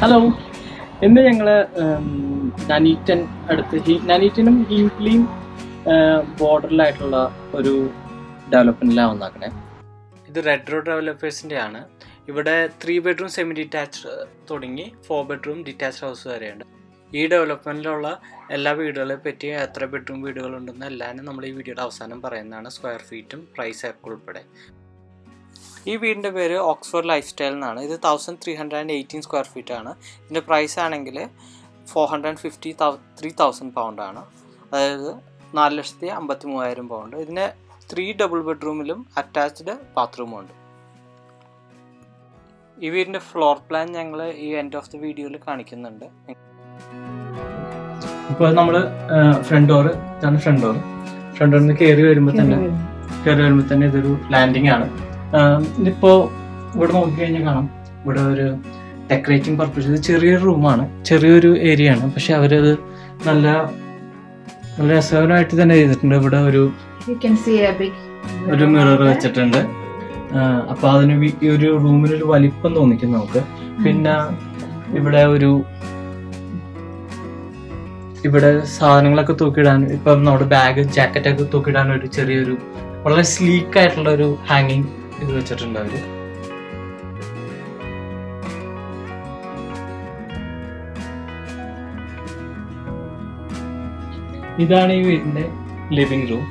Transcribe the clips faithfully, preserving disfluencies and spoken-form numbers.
Hello, ഇന്ന് ഞങ്ങൾ നനീറ്റൻ അടുത്ത് നനീറ്റനും ഹീംക്ലിയും ബോർഡറിലായിട്ടുള്ള ഒരു ഡെവലപ്മെൻറ്റിലാണ് വന്നാക്കണേ. ഇത് റെഡ്രോ ഡെവലപ്പേഴ്സിൻ്റെ ആണ്. ഇവിടെ ത്രീ ബെഡ്റൂം സെമി ഡിറ്റാച്ച്ഡ് തുടങ്ങി ഫോർ ബെഡ്റൂം ഡിറ്റാച്ച്ഡ് ഹൗസ് വരെയുണ്ട്. ഈ ഡെവലപ്മെൻറ്റിലുള്ള എല്ലാ വീടുകളെ പറ്റി എത്ര ബെഡ്റൂം വീടുകളുണ്ടെന്ന് എല്ലാവരും നമ്മൾ ഈ വീഡിയോയുടെ അവസാനം പറയുന്നതാണ്, സ്ക്വയർ ഫീറ്റും പ്രൈസ് ഒക്കെ ഉൾപ്പെടെ. ഈ വീടിൻ്റെ പേര് ഓക്സ്ഫോർഡ് ലൈഫ് സ്റ്റൈൽ എന്നാണ്. ഇത് thousand three hundred and eighteen square feet ആണ്. ഇതിൻ്റെ പ്രൈസ് ആണെങ്കിൽ four hundred and fifty thou three thousand പൗണ്ടാണ്, അതായത് നാല് ലക്ഷത്തി അമ്പത്തി മൂവായിരം പൗണ്ട്. ഇതിന് ത്രീ ഡബിൾ ബെഡ്റൂമിലും അറ്റാച്ച്ഡ് ബാത്റൂമും ഉണ്ട്. ഈ വീടിൻ്റെ ഫ്ലോർ പ്ലാൻ ഞങ്ങൾ ഈ എൻഡ് ഓഫ് ദി വീഡിയോയിൽ കാണിക്കുന്നുണ്ട്. ഇപ്പോൾ നമ്മൾ ഫ്രണ്ട് ഡോർ, ഇതാണ് ഫ്രണ്ട് ഡോർ. ഫ്രണ്ട് ഡോറിൽ നിന്ന് കയറി വരുമ്പോൾ തന്നെ കയറി വരുമ്പോൾ തന്നെ ഇതൊരു ലാൻഡിങ് ആണ്. ഇതിപ്പോൾ ഇവിടെ നോക്കിക്കഴിഞ്ഞാൽ കാണാം, ഇവിടെ ഒരു ഡെക്കറേറ്റിംഗ് പർപ്പസ് ഇത് ചെറിയൊരു റൂമാണ്, ചെറിയൊരു ഏരിയ ആണ്. പക്ഷെ അവരത് നല്ല നല്ല രസകരമായിട്ട് തന്നെ ചെയ്തിട്ടുണ്ട്. ഇവിടെ ഒരു ഒരു മിറർ വെച്ചിട്ടുണ്ട്. അപ്പൊ അതിന് ഈ ഒരു റൂമിനൊരു വലിപ്പം തോന്നിക്കും നമുക്ക്. പിന്നെ ഇവിടെ ഒരു ഇവിടെ സാധനങ്ങളൊക്കെ തൂക്കിയിടാൻ, ഇപ്പം നമ്മുടെ ബാഗ് ജാക്കറ്റൊക്കെ തൂക്കിയിടാൻ ഒരു ചെറിയൊരു വളരെ സ്ലീക്ക് ആയിട്ടുള്ള ഒരു ഹാങ്ങിങ് ഇത് വെച്ചിട്ടുണ്ട് അവര്. ഇതാണ് ഈ വീടിന്റെ ലിവിംഗ് റൂം.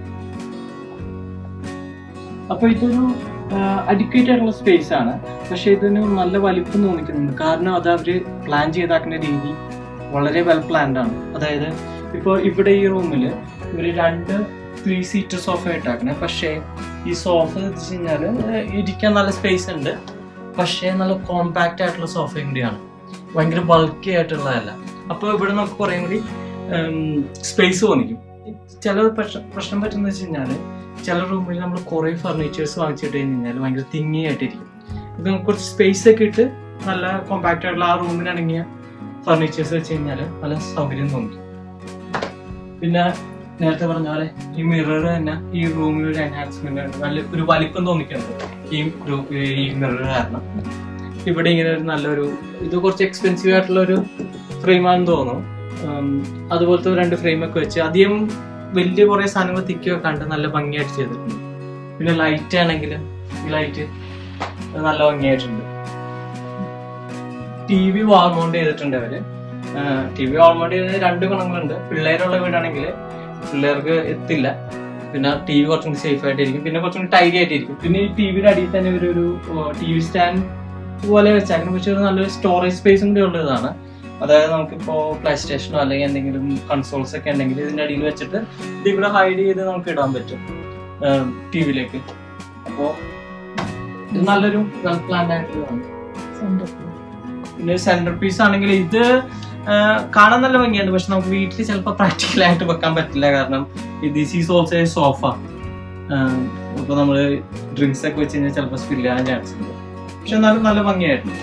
അപ്പൊ ഇതൊരു അഡിക്വേറ്റ് ആയിട്ടുള്ള സ്പേസ് ആണ്, പക്ഷെ ഇതിന് നല്ല വലിപ്പം തോന്നിക്കുന്നുണ്ട്. കാരണം അത് അവര് പ്ലാൻ ചെയ്താക്കുന്ന രീതി വളരെ വെൽ പ്ലാൻഡ് ആണ്. അതായത് ഇപ്പോൾ ഇവിടെ ഈ റൂമില് ഇവര് രണ്ട് ത്രീ സീറ്റർ സോഫ ഇട്ടാക്കണേ. പക്ഷേ ഈ സോഫ എന്ന് വെച്ച് കഴിഞ്ഞാൽ ഇരിക്കാൻ നല്ല സ്പേസ് ഉണ്ട്, പക്ഷേ നല്ല കോമ്പാക്റ്റ് ആയിട്ടുള്ള സോഫയും കൂടിയാണ്, ഭയങ്കര ബൾക്കി ആയിട്ടുള്ളതല്ല. അപ്പോൾ ഇവിടെ നമുക്ക് കുറേ കൂടി സ്പേസ് തോന്നിക്കും. ചില പ്രശ്നം പ്രശ്നം പറ്റുന്ന വെച്ച് കഴിഞ്ഞാൽ ചില റൂമിൽ നമ്മൾ കുറേ ഫർണിച്ചേഴ്സ് വാങ്ങിച്ചിട്ട് കഴിഞ്ഞാൽ ഭയങ്കര തിങ്ങി ആയിട്ടിരിക്കും. ഇത് നമുക്ക് കുറച്ച് സ്പേസ് ഒക്കെ ഇട്ട് നല്ല കോമ്പാക്റ്റ് ആയിട്ടുള്ള ആ റൂമിനടങ്ങിയ ഫർണിച്ചേഴ്സ് വെച്ച് കഴിഞ്ഞാൽ നല്ല സൗകര്യം തോന്നിക്കും. പിന്നെ നേരത്തെ പറഞ്ഞ പോലെ ഈ മിറർ തന്നെ ഈ റൂമിൽ ഒരു എൻഹാൻസ്മെന്റ് ആണ്, നല്ല ഒരു വലിപ്പം തോന്നിക്കുന്നുണ്ട് ഈ ഈ മിറർ കാരണം. ഇവിടെ ഇങ്ങനെ ഒരു നല്ലൊരു ഇത് കുറച്ച് എക്സ്പെൻസീവ് ആയിട്ടുള്ള ഒരു ഫ്രെയിമാണെന്ന് തോന്നുന്നു. അതുപോലത്തെ രണ്ട് ഫ്രെയിമൊക്കെ വെച്ച് അധികം വലിയ കുറെ സാധനങ്ങൾ തിക്കി വെക്കാണ്ട് നല്ല ഭംഗിയായിട്ട് ചെയ്തിട്ടുണ്ട്. പിന്നെ ലൈറ്റ് ആണെങ്കിൽ ഈ ലൈറ്റ് നല്ല ഭംഗിയായിട്ടുണ്ട്. ടി വി വാൾ മൗണ്ട് ചെയ്തിട്ടുണ്ട് അവര്. ടി വി വാൾ മൗണ്ട് ചെയ്തത് രണ്ട് ഗുണങ്ങളുണ്ട്. പിള്ളേരുള്ള വീടാണെങ്കിൽ പിള്ളേർക്ക് എത്തില്ല, പിന്നെ ടി വി കുറച്ചും കൂടി സേഫ് ആയിട്ടിരിക്കും, പിന്നെ കുറച്ചും കൂടി ടൈഡി ആയിട്ടിരിക്കും. പിന്നെ ഈ ടി വിയുടെ അടിയിൽ തന്നെ ഒരു ഒരു ടി വി സ്റ്റാൻഡ് പോലെ വെച്ചാൽ പക്ഷെ ഒരു നല്ലൊരു സ്റ്റോറേജ് സ്പേസും കൂടി ഉള്ളതാണ്. അതായത് നമുക്കിപ്പോൾ പ്ലേ സ്റ്റേഷനോ അല്ലെങ്കിൽ എന്തെങ്കിലും കൺസോൾസ് ഒക്കെ ഉണ്ടെങ്കിൽ ഇതിന്റെ അടിയിൽ വെച്ചിട്ട് ഇത് ഇവിടെ ഹൈഡ് ചെയ്ത് നമുക്ക് ഇടാൻ പറ്റും ടി വിയിലേക്ക്. അപ്പോൾ ഇത് നല്ലൊരു വെൽ പ്ലാൻഡ് ആയിട്ടുള്ളതാണ്. പിന്നെ സെന്റർ പീസ് ആണെങ്കിൽ ഇത് കാണാൻ നല്ല ഭംഗിയുണ്ട്, പക്ഷെ നമുക്ക് വീട്ടിൽ ചിലപ്പോൾ പ്രാക്ടിക്കൽ ആയിട്ട് വെക്കാൻ പറ്റില്ല. കാരണം this is also a sofa. അപ്പോൾ നമ്മൾ ഡ്രിങ്ക്സ് ഒക്കെ വെച്ച് കഴിഞ്ഞാൽ ചിലപ്പോൾ സ്പിൽ ചെയ്യാൻ ചാൻസ് ഉണ്ട്, പക്ഷെ എന്നാലും നല്ല ഭംഗിയായിട്ടുണ്ട്.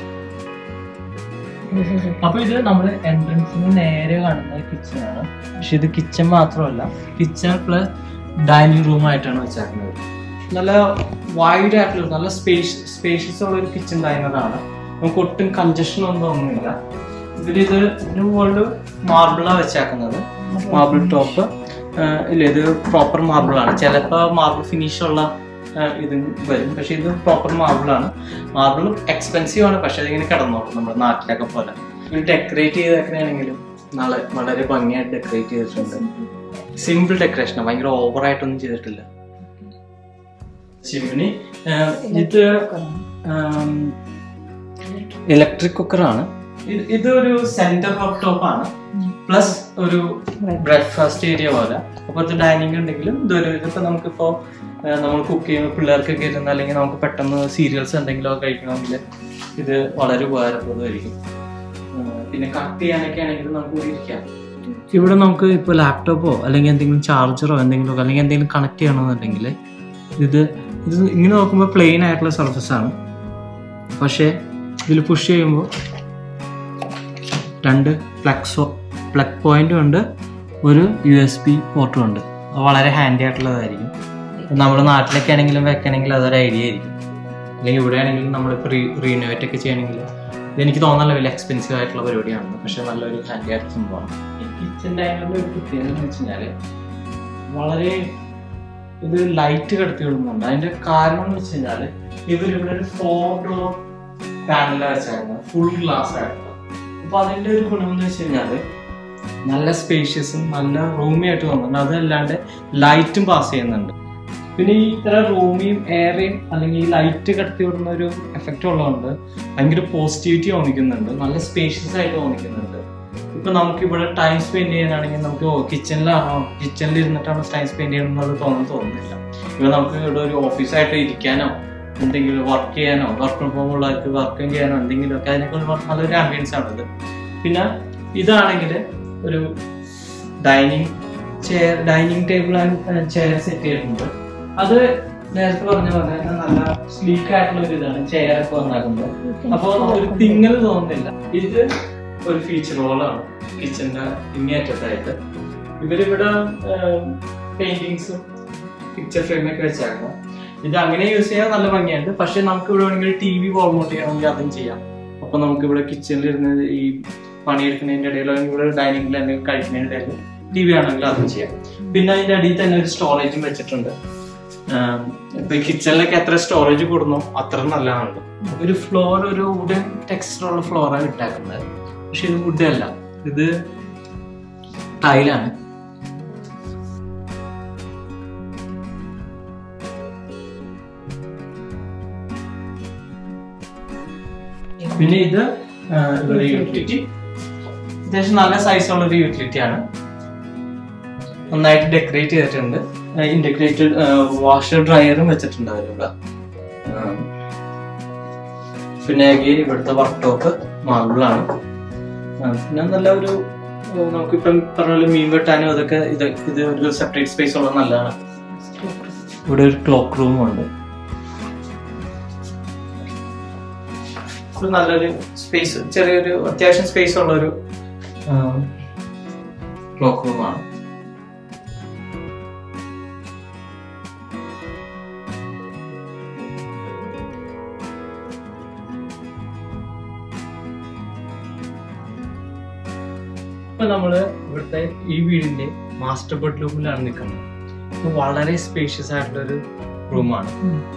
അപ്പൊ ഇത് നമ്മള് എൻട്രൻസിന് നേരെ കാണുന്ന കിച്ചൺ ആണ്. പക്ഷെ ഇത് കിച്ചൺ മാത്രമല്ല, കിച്ചൺ പ്ലസ് ഡൈനിങ് റൂം ആയിട്ടാണ് വെച്ചേക്കുന്നത്. നല്ല വൈഡ് ആയിട്ടുള്ള നല്ല സ്പേസ് സ്പേഷ്യസ് ഉള്ള ഒരു കിച്ചൺ ഡൈനറാണ്. നമുക്ക് ഒട്ടും കൺജഷൻ ഒന്നും തോന്നുന്നില്ല. ഇതിലിത് ഇതിന് മുകളിൽ മാർബിളാണ് വെച്ചേക്കുന്നത്, മാർബിൾ ടോപ്പ്. ഇല്ല, ഇത് പ്രോപ്പർ മാർബിൾ ആണ്. ചിലപ്പോൾ മാർബിൾ ഫിനിഷ് ഉള്ള ഇത് വരും, പക്ഷെ ഇത് പ്രോപ്പർ മാർബിൾ ആണ്. മാർബിൾ എക്സ്പെൻസീവ് ആണ്, പക്ഷെ അതിങ്ങനെ കിടന്നോളും നമ്മുടെ നാട്ടിലൊക്കെ പോലെ. ഇത് ഡെക്കറേറ്റ് ചെയ്തേക്കണെങ്കിലും നാളെ വളരെ ഭംഗിയായിട്ട് ഡെക്കറേറ്റ് ചെയ്തിട്ടുണ്ട്. സിമ്പിൾ ഡെക്കറേഷൻ, ഭയങ്കര ഓവറായിട്ടൊന്നും ചെയ്തിട്ടില്ല. ചിമ്മിനി ഇത് ഇലക്ട്രിക് കുക്കറാണ്. ഇതൊരു സെന്റർ വർക്ക് ടോപ്പ് ആണ്, പ്ലസ് ഒരു ബ്രേക്ക്ഫാസ്റ്റ് ഏരിയ പോലെ. അപ്പോൾ ഇത് ഡൈനിങ് ഉണ്ടെങ്കിലും ഇതൊരു ഇതിപ്പോൾ നമുക്കിപ്പോൾ നമ്മൾ കുക്ക് ചെയ്യുമ്പോൾ പിള്ളേർക്കൊക്കെ ഇരുന്ന് അല്ലെങ്കിൽ നമുക്ക് പെട്ടെന്ന് സീരിയൽസ് എന്തെങ്കിലും ഒക്കെ കഴിക്കണമെങ്കിൽ ഇത് വളരെ ഉപകാരപ്രദമായിരിക്കും. പിന്നെ കട്ട് ചെയ്യാനൊക്കെ ആണെങ്കിലും നമുക്ക് ഇരിക്കാം. ഇവിടെ നമുക്ക് ഇപ്പോൾ ലാപ്ടോപ്പോ അല്ലെങ്കിൽ എന്തെങ്കിലും ചാർജറോ എന്തെങ്കിലും അല്ലെങ്കിൽ എന്തെങ്കിലും കണക്ട് ചെയ്യണമെന്നുണ്ടെങ്കിൽ ഇത് ഇത് ഇങ്ങനെ നോക്കുമ്പോൾ പ്ലെയിൻ ആയിട്ടുള്ള സർഫസ് ആണ്, പക്ഷേ ഇതിൽ പുഷ് ചെയ്യുമ്പോൾ രണ്ട് പ്ലഗ്സോ പ്ലഗ് പോയിന്റും ഉണ്ട്, ഒരു യു എസ് ബി പോർട്ടും ഉണ്ട്. വളരെ ഹാൻഡി ആയിട്ടുള്ളതായിരിക്കും. നമ്മുടെ നാട്ടിലൊക്കെ ആണെങ്കിലും വെക്കണമെങ്കിൽ അതൊരു ഐഡിയ ആയിരിക്കും. അല്ലെങ്കിൽ ഇവിടെ ആണെങ്കിലും നമ്മളിപ്പോൾ റീ റീനോവേറ്റ് ഒക്കെ ചെയ്യണമെങ്കിൽ ഇതെനിക്ക് തോന്നാനുള്ള വലിയ എക്സ്പെൻസീവ് ആയിട്ടുള്ള പരിപാടിയാണ്, പക്ഷെ നല്ലൊരു ഹാൻഡി ആയിട്ടുള്ള സംഭവമാണ്. ഈ കിച്ചൺ ഡൈനിങ്ങിൻ്റെ ഒരു പ്രത്യേകത എന്ന് വെച്ച് കഴിഞ്ഞാൽ വളരെ ഇത് ലൈറ്റ് കടത്തി വിടുന്നുണ്ട്. അതിൻ്റെ കാരണം എന്ന് വെച്ച് കഴിഞ്ഞാൽ ഇവരിവിടെ ഒരു ഫോർ ഡോർ പാനൽ വെച്ചായിരുന്നു, ഫുൾ ഗ്ലാസ് ആയിട്ടുള്ള. അപ്പോൾ അതിൻ്റെ ഒരു ഗുണം എന്ന് വെച്ച് കഴിഞ്ഞാൽ നല്ല സ്പേഷ്യസും നല്ല റൂമി ആയിട്ട് തോന്നുന്നുണ്ട്. അതല്ലാണ്ട് ലൈറ്റും പാസ് ചെയ്യുന്നുണ്ട്. പിന്നെ ഈ ഇത്ര റൂമിയും എയറേയും അല്ലെങ്കിൽ ഈ ലൈറ്റ് കടത്തി വിടുന്ന ഒരു എഫക്റ്റ് ഉള്ളതുകൊണ്ട് ഭയങ്കര പോസിറ്റിവിറ്റി തോന്നിക്കുന്നുണ്ട്, നല്ല സ്പേഷ്യസ് ആയിട്ട് തോന്നിക്കുന്നുണ്ട്. ഇപ്പൊ നമുക്ക് ഇവിടെ ടൈം സ്പെൻഡ് ചെയ്യാനാണെങ്കിൽ നമുക്ക് കിച്ചണിലാണോ കിച്ചണിൽ ഇരുന്നിട്ടാണോ ടൈം സ്പെൻഡ് ചെയ്യണം എന്നുള്ളത് തോന്നുന്നു തോന്നുന്നില്ല. ഇപ്പൊ നമുക്ക് ഇവിടെ ഒരു ഓഫീസായിട്ട് ഇരിക്കാനോ എന്തെങ്കിലും വർക്ക് ചെയ്യാനോ വർക്ക് ഫ്രം ഹോം ഉള്ളവർക്ക് വർക്ക് ചെയ്യാനോ എന്തെങ്കിലും ഒക്കെ അതിനൊക്കെ നല്ലൊരു ആംബിയൻസ് ആണത്. പിന്നെ ഇതാണെങ്കിൽ ഒരു dining chair dining table and chair set ചെയ്തിട്ടുണ്ട്. അത് നേരത്തെ പറഞ്ഞ പോലെ നല്ല സ്ലീക്ക് ആയിട്ടുള്ള ഒരു ഇതാണ് ചെയർ ഒക്കെ വന്നാക്കുന്നത്. അപ്പോൾ ഒരു തിങ്ങൽ തോന്നുന്നില്ല. ഇത് ഒരു ഫീച്ചർ റോളാണ് കിച്ചന്റെ ഇങ്ങേറ്റത്തായിട്ട്. ഇവരിവിടെ പെയിന്റിങ്സും പിക്ചർ ഫ്രെയിമൊക്കെ വെച്ചായിരുന്നു. ഇത് അങ്ങനെ യൂസ് ചെയ്യാൻ നല്ല ഭംഗിയുണ്ട്. പക്ഷെ നമുക്ക് ഇവിടെ വേണമെങ്കിൽ ടി വി വോൾമൗണ്ട് ചെയ്യണമെങ്കിൽ അതും ചെയ്യാം. അപ്പൊ നമുക്ക് ഇവിടെ കിച്ചണിലിരുന്ന് ഈ പണിയെടുക്കുന്നതിന്റെ ഇടയിലോ ഇവിടെ ഡൈനിങ്ങിൽ എന്തെങ്കിലും കഴിക്കുന്നതിന്റെ ഇടയിൽ ടി വി ആണെങ്കിൽ അതും ചെയ്യാം. പിന്നെ അതിന്റെ അടിയിൽ തന്നെ ഒരു സ്റ്റോറേജും വെച്ചിട്ടുണ്ട്. ഇപ്പൊ കിച്ചണിലൊക്കെ എത്ര സ്റ്റോറേജ് കൊടുന്നോ അത്ര നല്ലതാണല്ലോ. ഒരു ഫ്ലോർ ഒരു വുഡൻ ടെക്സ്ചറുള്ള ഫ്ലോറാണ് ഇട്ടാക്കുന്നത്. പക്ഷെ ഇത് വുഡ് അല്ല, ഇത് ടൈലാണ്. പിന്നെ ഇത് ഇവിടെ യൂട്ടിലിറ്റി അത്യാവശ്യം നല്ല സൈസുള്ള ഒരു യൂട്ടിലിറ്റി ആണ്. നന്നായിട്ട് ഡെക്കറേറ്റ് ചെയ്തിട്ടുണ്ട്. ഇന്റഗ്രേറ്റഡ് വാഷർ ഡ്രയറും വെച്ചിട്ടുണ്ട് അതിലൂടെ. പിന്നെ അഗെയിൻ ഇവിടുത്തെ വർക്ക് ടോപ്പ് മാർബിളാണ്. പിന്നെ നല്ല ഒരു നമുക്കിപ്പം പറഞ്ഞ മീൻ വെട്ടാനും അതൊക്കെ ഇത് ഇത് ഒരു സെപ്പറേറ്റ് സ്പേസ് ഉള്ളത് നല്ലതാണ്. ഇവിടെ ഒരു ക്ലോക്ക് റൂമും ഉണ്ട്. നല്ലൊരു സ്പേസ്, ചെറിയൊരു അത്യാവശ്യം സ്പേസ് ഉള്ളൊരു ക്ലോക്ക് റൂമാണ്. ഇപ്പൊ നമ്മള് ഇവിടുത്തെ ഈ വീടിന്റെ മാസ്റ്റർ ബെഡ്റൂമിലാണ് നിൽക്കുന്നത്. ഇപ്പൊ വളരെ സ്പേഷ്യസ് ആയിട്ടുള്ള ഒരു റൂമാണ്.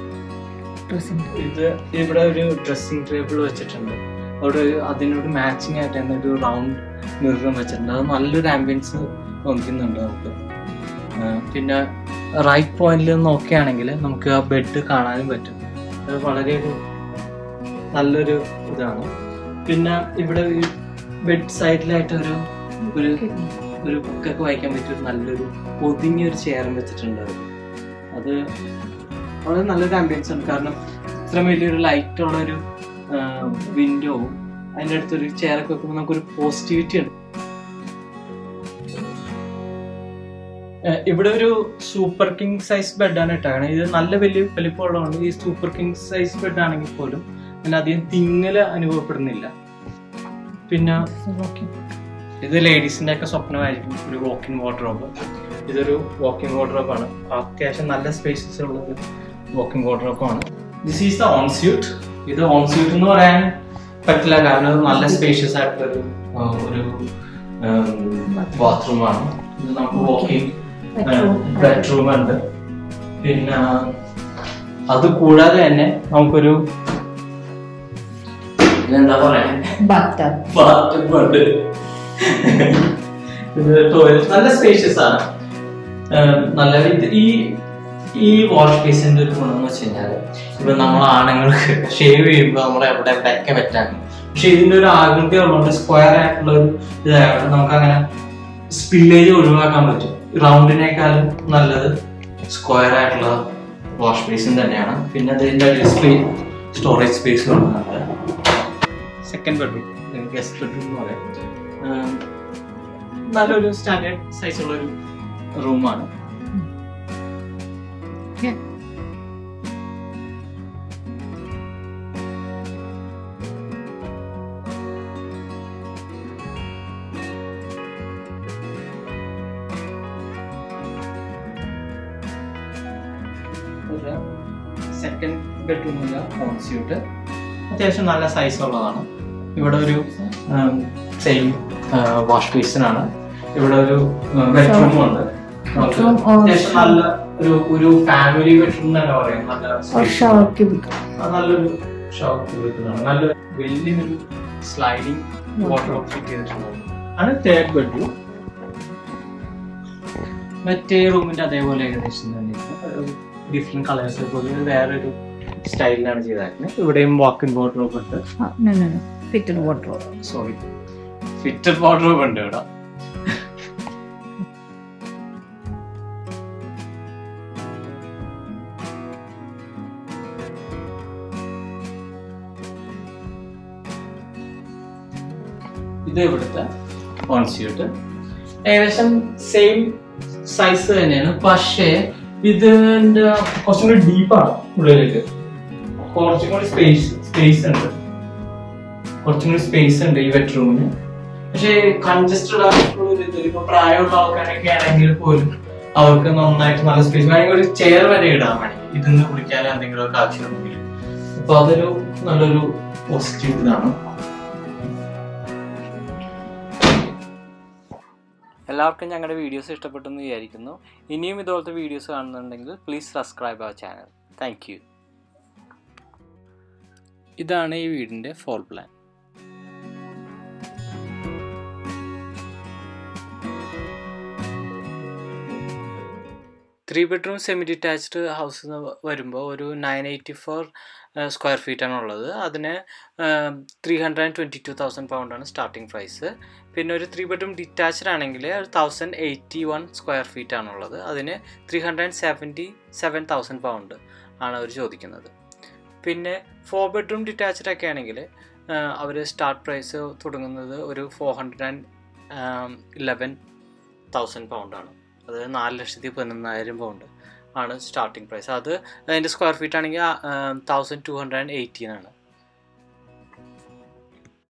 ഇത് ഇവിടെ ഒരു ഡ്രസ്സിംഗ് ടേബിൾ വെച്ചിട്ടുണ്ട്. അവിടെ അതിനോട് മാച്ചിങ് ആയിട്ട് തന്നെ ഒരു റൗണ്ട് മിററും വെച്ചിട്ടുണ്ട്. അത് നല്ലൊരു ആംബിയൻസ് തോന്നിക്കുന്നുണ്ട് നമുക്ക്. പിന്നെ റൈറ്റ് പോയിന്റിൽ നോക്കുകയാണെങ്കിൽ നമുക്ക് ആ ബെഡ് കാണാനും പറ്റും. അത് വളരെ ഒരു നല്ലൊരു ഇതാണ്. പിന്നെ ഇവിടെ ബെഡ് സൈഡിലായിട്ട് ഒരു ഒരു ഒരു ബുക്കൊക്കെ വായിക്കാൻ പറ്റിയ ഒരു നല്ലൊരു ഒതുങ്ങിയൊരു ചെയറും വെച്ചിട്ടുണ്ട്. അത് വളരെ നല്ലൊരു ആംബിയൻസ് ആണ്. കാരണം ഇത്ര വലിയൊരു ലൈറ്റുള്ള ഒരു വിൻഡോവും അതിൻ്റെ അടുത്തൊരു ചെയറൊക്കെ വെക്കുമ്പോൾ നമുക്കൊരു പോസിറ്റിവിറ്റി ഉണ്ട്. ഇവിടെ ഒരു സൂപ്പർ കിങ് സൈസ് ബെഡാണ് ഇട്ടാണ്. ഇത് നല്ല വലിയ വലിപ്പമുള്ളതുകൊണ്ട് ഈ സൂപ്പർ കിങ് സൈസ് ബെഡ് ആണെങ്കിൽ പോലും അതിന് അധികം തിങ്ങല് അനുഭവപ്പെടുന്നില്ല. പിന്നെ ഇത് ലേഡീസിന്റെ ഒക്കെ സ്വപ്നമായിരിക്കും ഒരു വാക്കിൻ വാർഡ്രോബ്. ഇതൊരു വാക്കിൻ വാർഡ്രോബാണ്. അത്യാവശ്യം നല്ല സ്പേസസ് ഉള്ളത് വാക്കിൻ വാർഡ്രോബാണ്. This is the en suite. ഇത് ഓൺ സ്യൂട്ട് എന്ന് പറയാൻ പറ്റില്ല, കാരണം ഇത് നല്ല സ്പേഷ്യസ് ആയിട്ടുള്ളൊരു ഒരു ബാത്റൂമാണ്. ഇത് നമുക്ക് വാക്കിൻ ബെഡ്റൂം ഉണ്ട്. പിന്നെ അത് കൂടാതെ തന്നെ നമുക്കൊരു എന്താ പറയാ ടോയ്ലറ്റ് നല്ല സ്പേഷ്യസ് ആണ്. നല്ല ഈ ഈ വാഷ് ബേസിന്റെ ഒരു ഗുണം എന്ന് വെച്ച് കഴിഞ്ഞാല് ഇപ്പൊ നമ്മൾ ആണുങ്ങൾക്ക് ഷേവ് ചെയ്യുമ്പോൾ നമ്മൾ എവിടെ എവിടെയൊക്കെ പറ്റാണ്. പക്ഷെ ഇതിന്റെ ഒരു ആകൃതി ഉള്ളതുകൊണ്ട് സ്ക്വയർ ആയിട്ടുള്ള ഒരു ഇതായത് നമുക്ക് അങ്ങനെ സ്പില്ലേജ് ഒഴിവാക്കാൻ പറ്റും. റൗണ്ടിനേക്കാളും നല്ലത് സ്ക്വയർ ആയിട്ടുള്ള വാഷ് ബേസിൻ തന്നെയാണ്. പിന്നെ അതിന്റെ ഡിസ്പ്ലേ സ്റ്റോറേജ് സ്പേസ് കൊടുക്കുന്നുണ്ട്. സെക്കൻഡ് ബെഡ്റൂം, ഗസ്റ്റ് ബെഡ്റൂം എന്ന് പറയാം. നല്ലൊരു സ്റ്റാൻഡേർഡ് സൈസുള്ള ഒരു റൂമാണ്. സെക്കൻഡ് ബെഡ്റൂമില്ല ഓൺ സ്യൂട്ട് അത്യാവശ്യം നല്ല സൈസ് ഉള്ളതാണ്. ഇവിടെ ഒരു സെയിം വാഷ് ബേസിനാണ്. ഇവിടെ ഒരു ബെഡ്റൂം ഉണ്ട്. അത്യാവശ്യം നല്ല ഒരു ഒരു ഫാമിലി ബെഡ്റൂം തന്നെ പറയാം. നല്ല നല്ലൊരു ഷോപ്പ് നല്ല വലിയൊരു സ്ലൈഡിങ് വാർഡ്രോബ് ഫിറ്റ് ചെയ്തിട്ടുണ്ട്. ആണ് തേർഡ് ബെഡ്റൂം. മറ്റേ റൂമിന്റെ അതേപോലെ ഏകദേശം തന്നെ ഡിഫറെന്റ് കളേഴ്സ് പോലെ വേറൊരു സ്റ്റൈലിലാണ് ചെയ്തേക്കുന്നത്. ഇവിടെയും വാക്ക് ഇൻ വാർഡ്രോബ് ഉണ്ട്. Fitted wardrobe sorry fitted wardrobe ഉണ്ട് ഇവിടെ. ഇത് ഇവിടുത്തെ കോൺസ്യൂട്ട് ഏകദേശം സെയിം സൈസ് തന്നെയാണ്. പക്ഷേ ഇതിന്റെ കുറച്ചും കൂടി ഡീപ്പാണ്. ഉള്ളിലേക്ക് കുറച്ചും കൂടി സ്പേസ് സ്പേസ് ഉണ്ട് കുറച്ചും കൂടി സ്പേസ് ഉണ്ട് ഈ ബെഡ്റൂമിന്. പക്ഷേ കൺജസ്റ്റഡ് ആയിട്ടുള്ള ഇപ്പൊ പ്രായമുള്ള ആൾക്കാരൊക്കെ ആണെങ്കിൽ പോലും അവർക്ക് നന്നായിട്ട് നല്ല സ്പേസ് വേണമെങ്കിൽ ഒരു ചെയർ വരെ ഇടാൻ വേണമെങ്കിൽ ഇതിന്ന് കുളിക്കാൻ എന്തെങ്കിലും ഒക്കെ ആവശ്യമുണ്ടെങ്കിൽ. അപ്പൊ അതൊരു നല്ലൊരു പോസിറ്റീവ് ഇതാണ്. എല്ലാവർക്കും ഞങ്ങളുടെ വീഡിയോസ് ഇഷ്ടപ്പെട്ടെന്ന് വിചാരിക്കുന്നു. ഇനിയും ഇതുപോലത്തെ വീഡിയോസ് കാണുന്നുണ്ടെങ്കിൽ please subscribe our channel. Thank you. ഇതാണ് ഈ വീടിൻ്റെ floor plan. Three bedroom semi detached house വരുമ്പോൾ ഒരു നയൻ എയ്റ്റി ഫോർ സ്ക്വയർ ഫീറ്റാണ് ഉള്ളത്. അതിന് three hundred and twenty two thousand പൗണ്ടാണ് സ്റ്റാർട്ടിംഗ് പ്രൈസ്. പിന്നെ ഒരു ത്രീ ബെഡ്റൂം ഡിറ്റാച്ച്ഡ് ആണെങ്കിൽ thousand eighty one square feet ആണുള്ളത്. അതിന് three hundred and seventy seven thousand pound ആണ് അവർ ചോദിക്കുന്നത്. പിന്നെ ഫോർ ബെഡ്റൂം ഡിറ്റാച്ച്ഡ് ഒക്കെ ആണെങ്കിൽ അവർ സ്റ്റാർട്ട് പ്രൈസ് തുടങ്ങുന്നത് ഒരു four hundred and eleven thousand പൗണ്ടാണ്. അത് നാല് ലക്ഷത്തി പതിനൊന്നായിരം പൗണ്ട് ആണ് സ്റ്റാർട്ടിംഗ് പ്രൈസ്. അത് അതിൻ്റെ സ്ക്വയർ ഫീറ്റ് ആണെങ്കിൽ thousand two hundred and eighteen ആണ്.